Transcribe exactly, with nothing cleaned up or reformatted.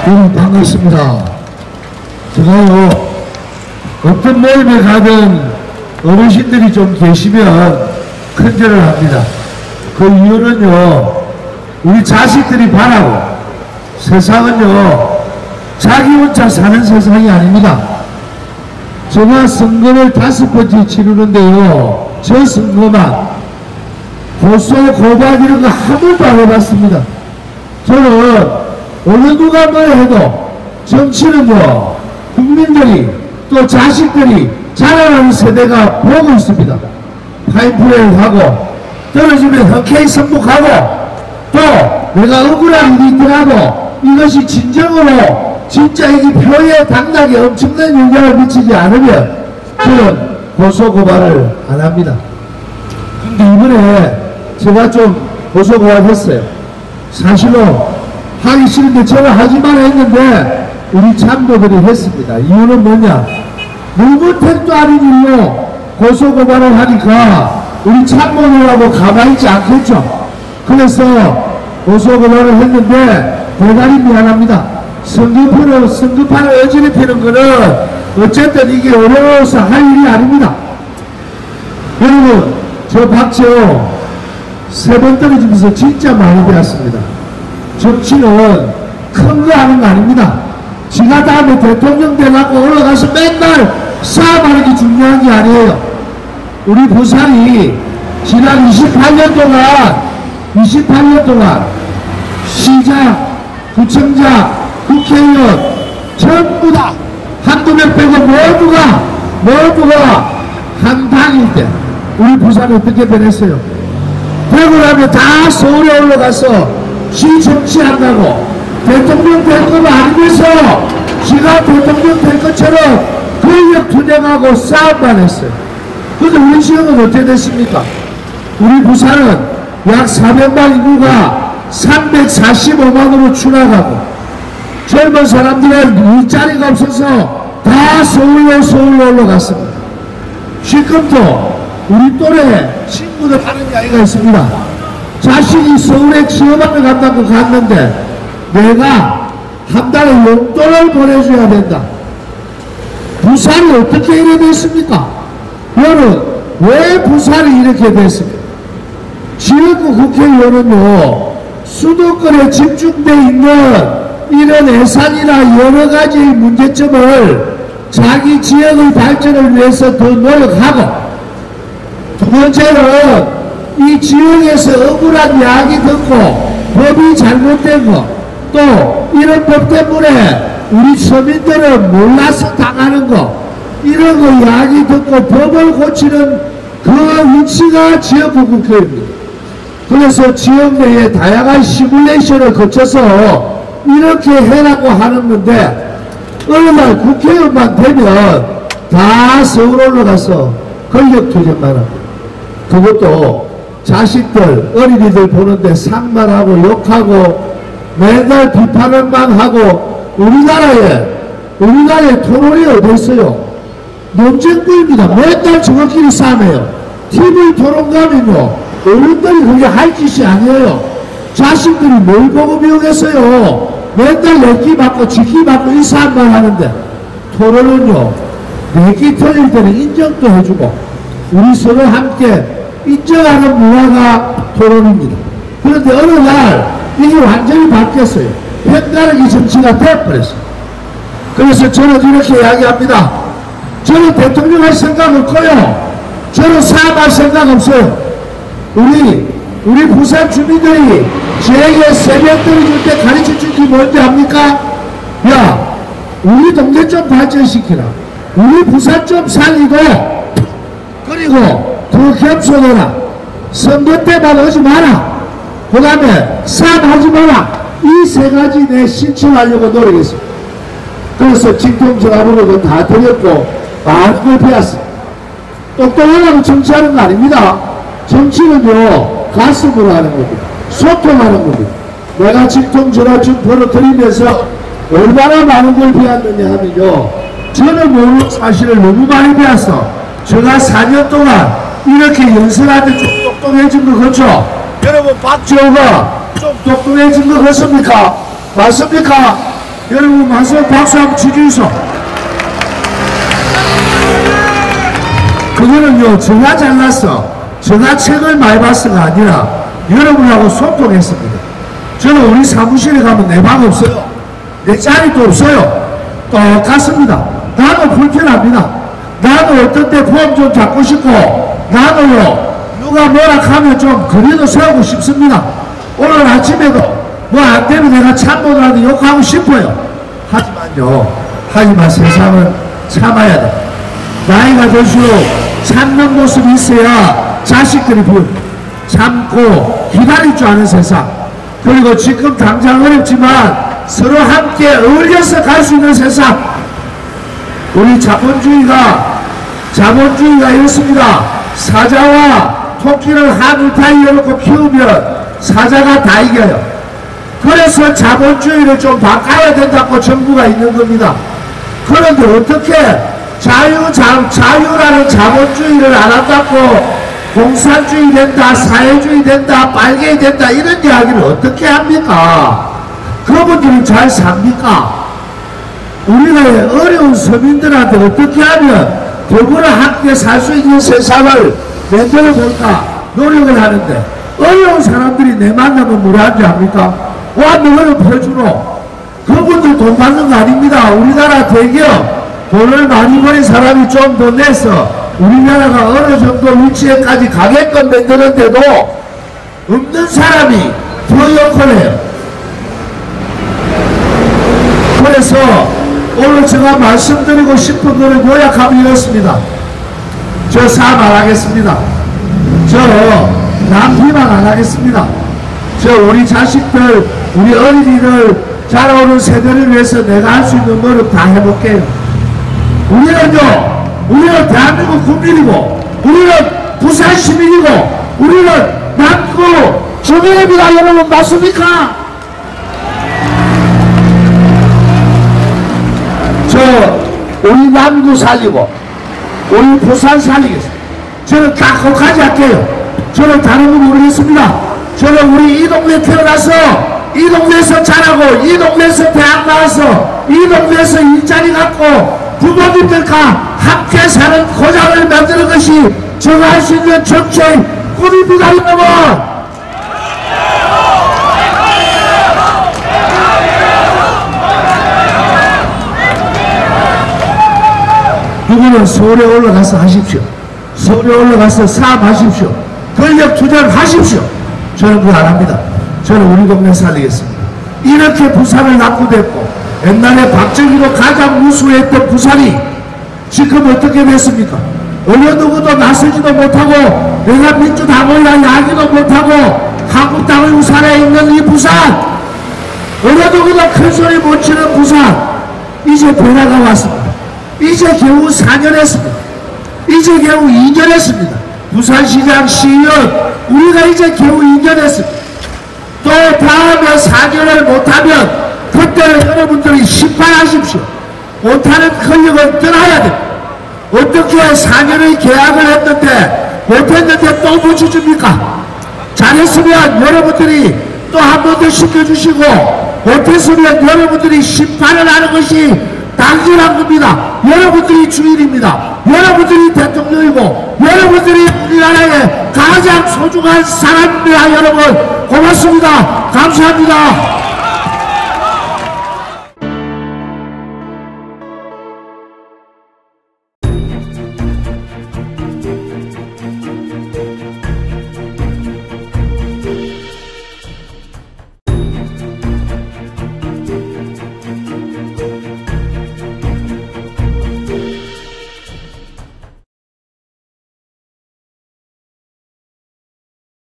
여러분 반갑습니다. 제가요 어떤 모임에 가든 어르신들이 좀 계시면 큰절을 합니다. 그 이유는요, 우리 자식들이 바라고, 세상은요 자기 혼자 사는 세상이 아닙니다. 제가 선거를 다섯 번째 치르는데요, 저 선거만 고소 고발 이런 거 한 번도 안 해봤습니다. 저는 어느 누가 뭐 해도 정치는요 국민들이 또 자식들이 자라나는 세대가 보고 있습니다. 파인프레를 하고 떨어지면 흔쾌히 승복하고 또 내가 억울한 일이 있더라도 이것이 진정으로 진짜 이게 표에 당락에 엄청난 영향을 미치지 않으면 저는 고소고발을 안 합니다. 근데 이번에 제가 좀 고소고발했어요. 사실은 하기 싫은데 저는 하지만 했는데 우리 참고들이 했습니다. 이유는 뭐냐, 누구 택도 아닌 일로 고소고발을 하니까 우리 참모들하고 가만히 있지 않겠죠. 그래서 고소고발을 했는데 대단히 미안합니다. 성급하는, 성급하는 어지럽 피는 거는 어쨌든 이게 어려워서 할 일이 아닙니다. 여러분, 저 박재호 세 번 떨어지면서 진짜 많이 배웠습니다. 정치는 큰 거 하는 거 아닙니다. 지가 다음에 대통령 되라고 올라가서 맨날 싸움하는 게 중요한 게 아니에요. 우리 부산이 지난 이십팔 년 동안 이십팔 년 동안 시장, 구청장, 국회의원 전부 다 한두 명 빼고 모두가 모두가 한 당일 때 우리 부산이 어떻게 변했어요? 되고 나면 다 서울에 올라가서 시 정치한다고 대통령 될 거만 아니면서 지가 대통령 될 것처럼 권력 투쟁하고 싸움만 했어요. 근데 우리 지역은 어떻게 됐습니까? 우리 부산은 약 사백만 인구가 삼백사십오만으로 추락하고 젊은 사람들은 일자리가 없어서 다 서울로 서울로 올라갔습니다. 지금도 우리 또래 친구들 하는 이야기가 있습니다. 자식이 서울에 취업하러 간다고 갔는데 내가 한 달에 용돈을 보내줘야 된다. 부산이 어떻게 이래 됐습니까? 여러분, 왜 부산이 이렇게 됐습니까? 지역구 국회의원은요 수도권에 집중되어 있는 이런 예산이나 여러 가지 문제점을 자기 지역의 발전을 위해서 더 노력하고, 두 번째는 이 지역에서 억울한 이야기 듣고 법이 잘못된 거, 또 이런 법 때문에 우리 서민들은 몰라서 당하는 거, 이런 거 이야기 듣고 법을 고치는 그 위치가 지역구 국회입니다. 그래서 지역 내에 다양한 시뮬레이션을 거쳐서 이렇게 해라고 하는 건데, 어느 날 국회의원만 되면 다 서울 올라가서 권력 투쟁만 합니다. 그것도 자식들, 어린이들 보는데 상만 하고 욕하고 맨날 비판을만 하고, 우리나라에 우리나라에 토론이 어디 있어요? 논쟁부입니다. 맨날 저것끼리 싸매요. 티비 토론 가면요 어른들이 그게 할 짓이 아니에요. 자식들이 뭘 보고 배우겠어요? 맨날 내기 받고 지키 받고 이 싸움만 하는데, 토론은요 내기 틀릴 때는 인정도 해주고 우리 서로 함께 인정하는 문화가 토론입니다. 그런데 어느 날 이게 완전히 바뀌었어요. 편가르기 정치가 되어버렸어요. 그래서 저는 이렇게 이야기합니다. 저는 대통령 할 생각 없고요, 저는 사업할 생각 없어요. 우리 우리 부산 주민들이 저에게 새벽 떨어질 때 가르쳐준 게 뭔지 압니까? 야, 우리 동네 좀 발전시키라, 우리 부산 좀 살리고, 그리고 더 겸손해라, 선거 때만 오지 마라, 그 다음에 싸움하지 마라. 이 세 가지 내 신청하려고 노력했습니다. 그래서 진통전화번호도 다 드렸고 많은 걸 배웠습니다. 똑똑하다고 정치하는 거 아닙니다. 정치는요 가슴으로 하는 겁니다. 소통하는 겁니다. 내가 진통전화증 번호 드리면서 얼마나 많은 걸 배웠느냐 하면요, 저는 모르는 사실을 너무 많이 배웠어. 제가 사 년 동안 이렇게 연설하는데 좀 똑똑해진 거 그렇죠? 여러분, 박지호가 좀 똑똑해진 거 그렇습니까? 맞습니까? 여러분 와서 박수 한번 치주이소. 그거는요 제가 잘났어 제가 책을 많이 봤어가 아니라 여러분하고 소통했습니다. 저는 우리 사무실에 가면 내 방 없어요. 내 자리도 없어요. 똑같습니다. 나도 불편합니다. 나도 어떤 때 폼 좀 잡고 싶고 나도요 누가 뭐라 하면 좀 거리도 세우고 싶습니다. 오늘 아침에도 뭐 안 되면 내가 참모들한테 욕하고 싶어요. 하지만요 하지만 세상은 참아야 돼. 나이가 들수록 참는 모습이 있어야 자식들이 참고 기다릴 줄 아는 세상. 그리고 지금 당장 어렵지만 서로 함께 어울려서 갈 수 있는 세상. 우리 자본주의가 자본주의가 이렇습니다. 사자와 토끼를 하늘 타이어 놓고 키우면 사자가 다 이겨요. 그래서 자본주의를 좀 바꿔야 된다고 정부가 있는 겁니다. 그런데 어떻게 자유, 자, 자유라는 자본주의를 안 한다고 공산주의 된다, 사회주의 된다, 빨갱이 된다 이런 이야기를 어떻게 합니까? 그분들은 잘 삽니까? 우리나라의 어려운 서민들한테 어떻게 하면 더불어 함께 살 수 있는 세상을 만들어 볼까 노력을 하는데 어려운 사람들이 내 만나면 뭐라 하는지 압니까? 와 너를 퍼주노. 그분들 돈 받는 거 아닙니다. 우리나라 대기업 돈을 많이 버린 사람이 좀 더 내서 우리나라가 어느 정도 위치에까지 가게끔 만드는데도 없는 사람이 더 역할을 해요. 그래서 오늘 제가 말씀드리고 싶은 거를 요약하면 이렇습니다. 저 사업 안 하겠습니다. 저 남 비방 안 하겠습니다. 저 우리 자식들 우리 어린이들 자라오는 세대를 위해서 내가 할 수 있는 노력 다 해볼게요. 우리는요 우리는 대한민국 국민이고 우리는 부산 시민이고 우리는 남구 주민입니다. 여러분 맞습니까? 저 우리 남구 살리고 우리 부산 살리겠습니다. 저는 딱 거기까지 할게요. 저는 다른 거 모르겠습니다. 저는 우리 이 동네 태어나서 이 동네에서 자라고 이 동네에서 대학 나와서 이 동네에서 일자리 갖고 부모님들과 함께 사는 고장을 만드는 것이 제가 할 수 있는 정치의 꿈입니다. 여러분 누구는 서울에 올라가서 하십시오. 서울에 올라가서 사업하십시오. 권력 투자를 하십시오. 저는 그거 안 합니다. 저는 우리 동네 살리겠습니다. 이렇게 부산을 낙후됐고 옛날에 박정희로 가장 우수했던 부산이 지금 어떻게 됐습니까? 어느 누구도 나서지도 못하고 내가 민주당이라 야기도 못하고 한국당의 우산에 있는 이 부산, 어느 누구도 큰 소리 못 치는 부산, 이제 변화가 왔습니다. 이제 겨우 사 년 했습니다. 이제 겨우 이 년 했습니다. 부산시장 시의원 우리가 이제 겨우 이 년 했습니다. 또 다음에 사 년을 못하면 그때는 여러분들이 심판하십시오. 못하는 권력은 떠나야 됩니다. 어떻게 사 년의 계약을 했는데 못했는데 또 붙여줍니까? 잘했으면 여러분들이 또 한 번 더 시켜주시고 못했으면 여러분들이 심판을 하는 것이 당연한 겁니다. 여러분들이 주인입니다. 여러분들이 대통령이고 여러분들이 우리나라의 가장 소중한 사람입니다. 여러분 고맙습니다. 감사합니다.